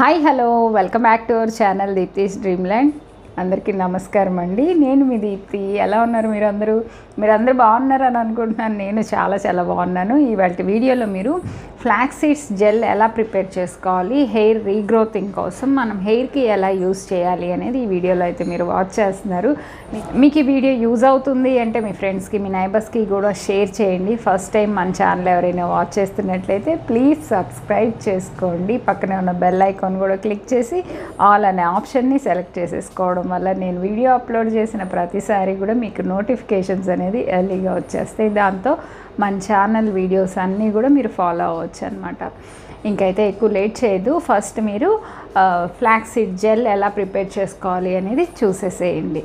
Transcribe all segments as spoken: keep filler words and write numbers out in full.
Hi hello welcome back to our channel Deepthi's dreamland. అందరికీ నమస్కారం అండి. నేను మీ దీప్తి. ఎలా ఉన్నారు మీరు అందరూ? మీరు అందరూ బాగున్నారు అని అనుకుంటున్నాను. నేను చాలా చాలా బాగున్నాను. ఇవాళ వీడియోలో మీరు ఫ్లాక్స్ సీడ్స్ జెల్ ఎలా ప్రిపేర్ చేసుకోవాలి, హెయిర్ రీగ్రోతింగ్ కోసం మనం హెయిర్కి ఎలా యూజ్ చేయాలి అనేది ఈ వీడియోలో అయితే మీరు వాచ్ చేస్తున్నారు. మీకు ఈ వీడియో యూజ్ అవుతుంది అంటే మీ ఫ్రెండ్స్కి, మీ నైబర్స్కి కూడా షేర్ చేయండి. ఫస్ట్ టైం మన ఛానల్ ఎవరైనా వాచ్ చేస్తున్నట్లయితే ప్లీజ్ సబ్స్క్రైబ్ చేసుకోండి. పక్కనే ఉన్న బెల్ ఐకాన్ కూడా క్లిక్ చేసి ఆల్ అనే ఆప్షన్ని సెలెక్ట్ చేసేసుకోవడం వల్ల నేను వీడియో అప్లోడ్ చేసిన ప్రతిసారి కూడా మీకు నోటిఫికేషన్స్ అనేది ఎర్లీగా వచ్చేస్తాయి. దాంతో మన ఛానల్ వీడియోస్ అన్నీ కూడా మీరు ఫాలో అవ్వచ్చు అనమాట. ఇంకైతే ఎక్కువ లేట్ చేయదు. ఫస్ట్ మీరు ఫ్లాక్స్ సీడ్ జెల్ ఎలా ప్రిపేర్ చేసుకోవాలి అనేది చూసేసేయండి.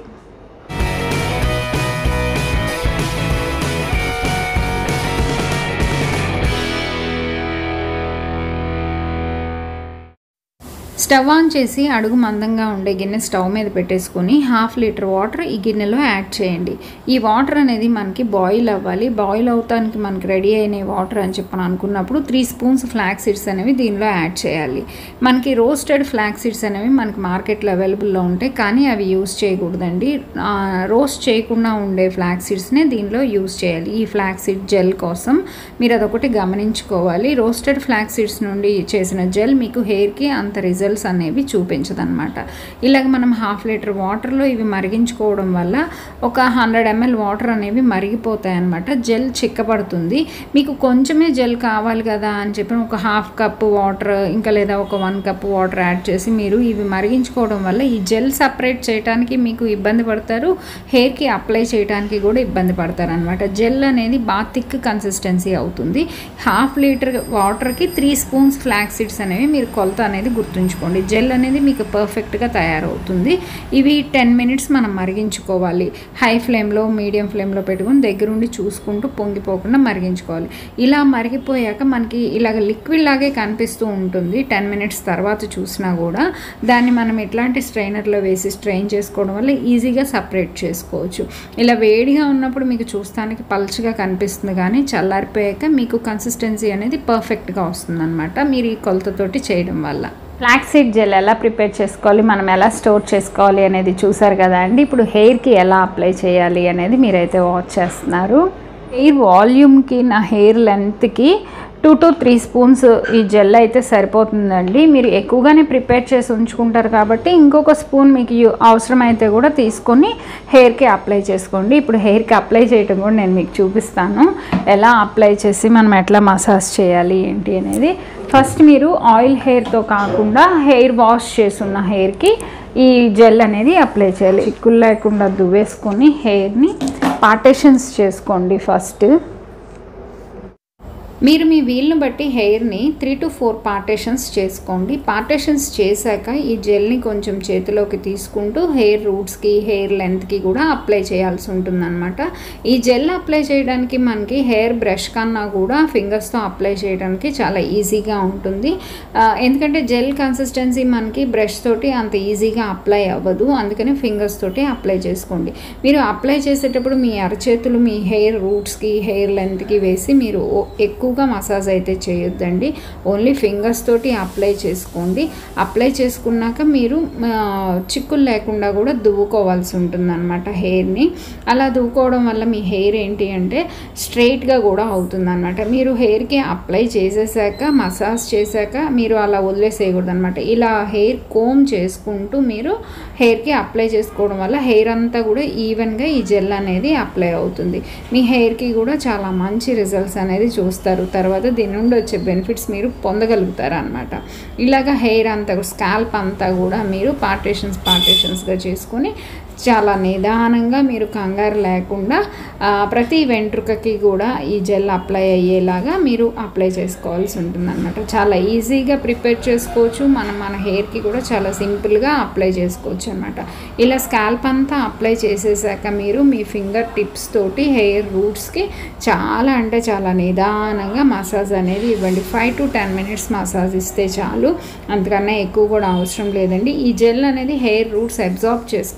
స్టవ్ ఆన్ చేసి అడుగు మందంగా ఉండే గిన్నె స్టవ్ మీద పెట్టేసుకొని హాఫ్ లీటర్ వాటర్ ఈ గిన్నెలో యాడ్ చేయండి. ఈ వాటర్ అనేది మనకి బాయిల్ అవ్వాలి. బాయిల్ అవటానికి మనకి రెడీ అయిన వాటర్ అని చెప్పని అనుకున్నప్పుడు త్రీ స్పూన్స్ ఫ్లాక్స్ సీడ్స్ అనేవి దీనిలో యాడ్ చేయాలి. మనకి రోస్టెడ్ ఫ్లాక్స్ సీడ్స్ అనేవి మనకి మార్కెట్లో అవైలబుల్లో ఉంటాయి, కానీ అవి యూస్ చేయకూడదండి. రోస్ట్ చేయకుండా ఉండే ఫ్లాక్స్ సీడ్స్నే దీనిలో యూస్ చేయాలి. ఈ ఫ్లాక్స్ సీడ్ జెల్ కోసం మీరు అదొకటి గమనించుకోవాలి. రోస్టెడ్ ఫ్లాక్స్ సీడ్స్ నుండి చేసిన జెల్ మీకు హెయిర్కి అంత రిజల్ట్స్ అనేవి చూపించదన్నమాట. ఇలాగ మనం హాఫ్ లీటర్ వాటర్లో ఇవి మరిగించుకోవడం వల్ల ఒక హండ్రెడ్ ఎంఎల్ వాటర్ అనేవి మరిగిపోతాయి అన్నమాట. జెల్ చిక్కపడుతుంది. మీకు కొంచెమే జెల్ కావాలి కదా అని చెప్పి ఒక హాఫ్ కప్ వాటర్ ఇంకా లేదా ఒక వన్ కప్ వాటర్ యాడ్ చేసి మీరు ఇవి మరిగించుకోవడం వల్ల ఈ జెల్ సపరేట్ చేయడానికి మీకు ఇబ్బంది పడతారు, హెయిర్కి అప్లై చేయడానికి కూడా ఇబ్బంది పడతారు అనమాట. జెల్ అనేది బాగా థిక్ కన్సిస్టెన్సీ అవుతుంది. హాఫ్ లీటర్ వాటర్కి త్రీ స్పూన్స్ ఫ్లాక్స్ సీడ్స్ అనేవి మీరు కొలత అనేది గుర్తుంచుకోండి. జెల్ అనేది మీకు పర్ఫెక్ట్గా తయారవుతుంది. ఇవి టెన్ మినిట్స్ మనం మరిగించుకోవాలి. హై ఫ్లేమ్లో, మీడియం ఫ్లేమ్లో పెట్టుకుని దగ్గరుండి చూసుకుంటూ పొంగిపోకుండా మరిగించుకోవాలి. ఇలా మరిగిపోయాక మనకి ఇలాగ లిక్విడ్ లాగే కనిపిస్తూ ఉంటుంది. టెన్ మినిట్స్ తర్వాత చూసినా కూడా దాన్ని మనం ఎట్లాంటి స్ట్రైనర్లో వేసి స్ట్రెయిన్ చేసుకోవడం వల్ల ఈజీగా సపరేట్ చేసుకోవచ్చు. ఇలా వేడిగా ఉన్నప్పుడు మీకు చూస్తానికి పల్చగా కనిపిస్తుంది, కానీ చల్లారిపోయాక మీకు కన్సిస్టెన్సీ అనేది పర్ఫెక్ట్గా వస్తుంది అనమాట మీరు ఈ కొలతతోటి చేయడం వల్ల. ఫ్లాక్స్ సీడ్ జెల్ ఎలా ప్రిపేర్ చేసుకోవాలి, మనం ఎలా స్టోర్ చేసుకోవాలి అనేది చూసారు కదా అండి. ఇప్పుడు హెయిర్కి ఎలా అప్లై చేయాలి అనేది మీరైతే వాచ్ చేస్తున్నారు. హెయిర్ వాల్యూమ్కి, నా హెయిర్ లెంత్కి టూ టు త్రీ స్పూన్స్ ఈ జెల్ అయితే సరిపోతుందండి. మీరు ఎక్కువగానే ప్రిపేర్ చేసి ఉంచుకుంటారు కాబట్టి ఇంకొక స్పూన్ మీకు అవసరమైతే కూడా తీసుకొని హెయిర్కి అప్లై చేసుకోండి. ఇప్పుడు హెయిర్కి అప్లై చేయడం కూడా నేను మీకు చూపిస్తాను. ఎలా అప్లై చేసి మనం ఎట్లా మసాజ్ చేయాలి ఏంటి అనేది. ఫస్ట్ మీరు ఆయిల్ హెయిర్తో కాకుండా హెయిర్ వాష్ చేసున్న హెయిర్కి ఈ జెల్ అనేది అప్లై చేయాలి. చిక్కులు లేకుండా దువ్వేసుకొని హెయిర్ని పార్టేషన్స్ చేసుకోండి. ఫస్ట్ మీరు మీ వీల్ని బట్టి హెయిర్ని త్రీ టు ఫోర్ పార్టేషన్స్ చేసుకోండి. పార్టేషన్స్ చేశాక ఈ జెల్ని కొంచెం చేతిలోకి తీసుకుంటూ హెయిర్ రూట్స్కి, హెయిర్ లెంత్కి కూడా అప్లై చేయాల్సి ఉంటుందన్నమాట. ఈ జెల్ అప్లై చేయడానికి మనకి హెయిర్ బ్రష్ కన్నా కూడా ఫింగర్స్తో అప్లై చేయడానికి చాలా ఈజీగా ఉంటుంది. ఎందుకంటే జెల్ కన్సిస్టెన్సీ మనకి బ్రష్ తోటి అంత ఈజీగా అప్లై అవ్వదు, అందుకని ఫింగర్స్ తోటి అప్లై చేసుకోండి. మీరు అప్లై చేసేటప్పుడు మీ అరచేతులు మీ హెయిర్ రూట్స్కి, హెయిర్ లెంత్కి వేసి మీరు ఎక్కువ ఎక్కువగా మసాజ్ అయితే చేయొద్దండి. ఓన్లీ ఫింగర్స్ తోటి అప్లై చేసుకోండి. అప్లై చేసుకున్నాక మీరు చిక్కులు లేకుండా కూడా దువ్వుకోవాల్సి ఉంటుంది అనమాట హెయిర్ని. అలా దువ్వుకోవడం వల్ల మీ హెయిర్ ఏంటి అంటే స్ట్రైట్గా కూడా అవుతుంది అనమాట. మీరు హెయిర్కి అప్లై చేసేసాక, మసాజ్ చేశాక మీరు అలా వదిలేసేయకూడదు అనమాట. ఇలా హెయిర్ కోమ్ చేసుకుంటూ మీరు హెయిర్కి అప్లై చేసుకోవడం వల్ల హెయిర్ అంతా కూడా ఈవెన్గా ఈ జెల్ అనేది అప్లై అవుతుంది. మీ హెయిర్కి కూడా చాలా మంచి రిజల్ట్స్ అనేది చూస్తారు. తర్వాత దీని నుండి వచ్చే బెనిఫిట్స్ మీరు పొందగలుగుతారు అనమాట. ఇలాగ హెయిర్ అంతా, స్కాల్ప్ అంతా కూడా మీరు పార్టేషన్స్ పార్టేషన్స్గా చేసుకొని చాలా నిదానంగా మీరు కంగారు లేకుండా ప్రతి వెంట్రుకకి కూడా ఈ జెల్ అప్లై అయ్యేలాగా మీరు అప్లై చేసుకోవాల్సి ఉంటుంది అనమాట. చాలా ఈజీగా ప్రిపేర్ చేసుకోవచ్చు. మనం మన హెయిర్కి కూడా చాలా సింపుల్గా అప్లై చేసుకోవచ్చు అనమాట. ఇలా స్కాల్ప్ అంతా అప్లై చేసేసాక మీరు మీ ఫింగర్ టిప్స్ తోటి హెయిర్ రూట్స్కి చాలా అంటే చాలా నిదానంగా మసాజ్ అనేది ఇవ్వండి. Five to ten minutes massage ఇస్తే చాలు, అంతకన్నా ఎక్కువ కూడా అవసరం లేదండి. ఈ జెల్ అనేది హెయిర్ రూట్స్ అబ్జార్బ్ చేసుకోవాలన్నమాట.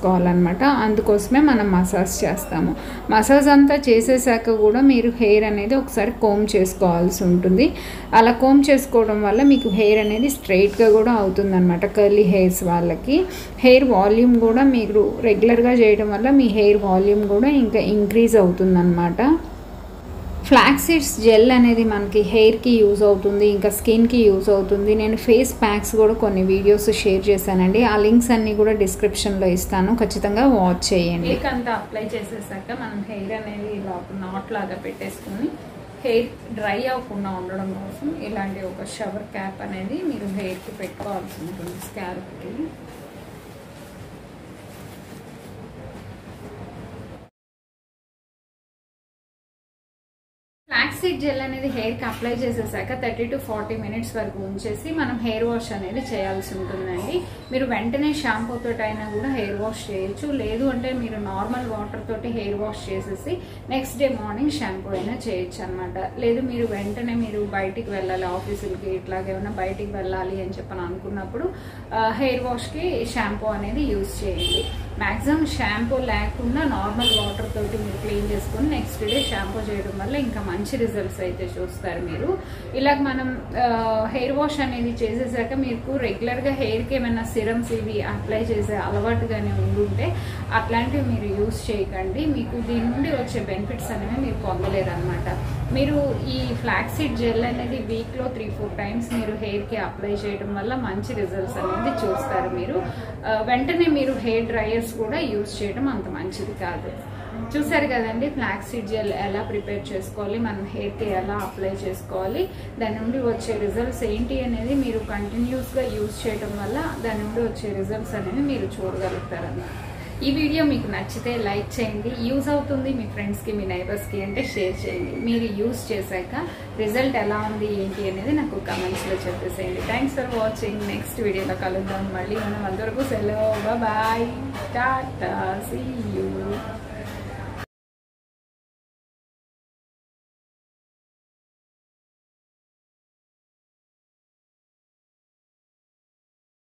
అనమాట. అందుకోసమే మనం మసాజ్ చేస్తాము. మసాజ్ అంతా చేసేసాక కూడా మీరు హెయిర్ అనేది ఒకసారి కోమ్ చేసుకోవాల్సి ఉంటుంది. అలా కోమ్ చేసుకోవడం వల్ల మీకు హెయిర్ అనేది స్ట్రైట్గా కూడా అవుతుంది అనమాట. కర్లీ హెయిర్స్ వాళ్ళకి హెయిర్ వాల్యూమ్ కూడా మీరు రెగ్యులర్గా చేయడం వల్ల మీ హెయిర్ వాల్యూమ్ కూడా ఇంకా ఇంక్రీజ్ అవుతుందన్నమాట. ఫ్లాక్స్ సీడ్స్ జెల్ అనేది మనకి హెయిర్కి యూజ్ అవుతుంది, ఇంకా స్కిన్కి యూజ్ అవుతుంది. నేను ఫేస్ ప్యాక్స్ కూడా కొన్ని వీడియోస్ షేర్ చేశానండి. ఆ లింక్స్ అన్నీ కూడా డిస్క్రిప్షన్లో ఇస్తాను, ఖచ్చితంగా వాచ్ చేయండి. హెయిర్ అంతా అప్లై చేసేసాక మనం హెయిర్ అనేది ఇలా నాట్ లాగా పెట్టేసుకొని హెయిర్ డ్రై అవ్వకుండా ఉండడం కోసం ఇలాంటి ఒక షవర్ క్యాప్ అనేది మీరు హెయిర్కి పెట్టుకోవాల్సి ఉంటుంది స్కాల్ప్కి. ఫ్లాక్స్ సీడ్ జెల్ అనేది హెయిర్కి అప్లై చేసేసాక థర్టీ టు ఫార్టీ మినిట్స్ వరకు ఉంచేసి మనం హెయిర్ వాష్ అనేది చేయాల్సి ఉంటుందండి. మీరు వెంటనే షాంపూ తోటి అయినా కూడా హెయిర్ వాష్ చేయొచ్చు, లేదు అంటే మీరు నార్మల్ వాటర్ తోటి హెయిర్ వాష్ చేసేసి నెక్స్ట్ డే మార్నింగ్ షాంపూ అయినా చేయొచ్చు అనమాట. లేదు మీరు వెంటనే మీరు బయటికి వెళ్ళాలి, ఆఫీసులకి ఇట్లాగేమైనా బయటికి వెళ్ళాలి అని చెప్పని అనుకున్నప్పుడు హెయిర్ వాష్కి షాంపూ అనేది యూజ్ చేయండి. మ్యాక్సిమం షాంపూ లేకుండా నార్మల్ వాటర్ తోటి మీరు క్లీన్ చేసుకొని నెక్స్ట్ డే షాంపూ చేయడం వల్ల ఇంకా మంచి రిజల్ట్స్ అయితే చూస్తారు మీరు. ఇలా మనం హెయిర్ వాష్ అనేది చేసేసాక మీకు రెగ్యులర్గా హెయిర్కి ఏమైనా సిరమ్స్ ఇవి అప్లై చేసే అలవాటుగానే ఉండుంటే అట్లాంటివి మీరు యూజ్ చేయకండి. మీకు దీని నుండి వచ్చే బెనిఫిట్స్ అనేవి మీరు పొందలేరు అనమాట. మీరు ఈ ఫ్లాక్స్ సీడ్ జెల్ అనేది వీక్లో త్రీ ఫోర్ టైమ్స్ మీరు హెయిర్కి అప్లై చేయడం వల్ల మంచి రిజల్ట్స్ అనేది చూస్తారు మీరు. వెంటనే మీరు హెయిర్ డ్రైయర్స్ కూడా యూజ్ చేయడం అంత మంచిది కాదు. చూసారు కదండి ఫ్లాక్స్ సీడ్ జెల్ ఎలా ప్రిపేర్ చేసుకోవాలి, మనం హెయిర్కి ఎలా అప్లై చేసుకోవాలి, దాని నుండి వచ్చే రిజల్ట్స్ ఏంటి అనేది మీరు కంటిన్యూస్గా యూజ్ చేయడం వల్ల దాని నుండి వచ్చే రిజల్ట్స్ అనేవి మీరు చూడగలుగుతారన్నమాట. ఈ వీడియో మీకు నచ్చితే లైక్ చేయండి, యూజ్ అవుతుంది మీ ఫ్రెండ్స్కి మీ నైబర్స్కి అంటే షేర్ చేయండి. మీరు యూజ్ చేశాక రిజల్ట్ ఎలా ఉంది ఏంటి అనేది నాకు కమెంట్స్లో చెప్పేసేయండి. Thanks for watching. నెక్స్ట్ వీడియోలో కలుద్దాం మళ్ళీ. మనం అంతవరకు సెలవు, బాయ్, టాటా, సీ యూ.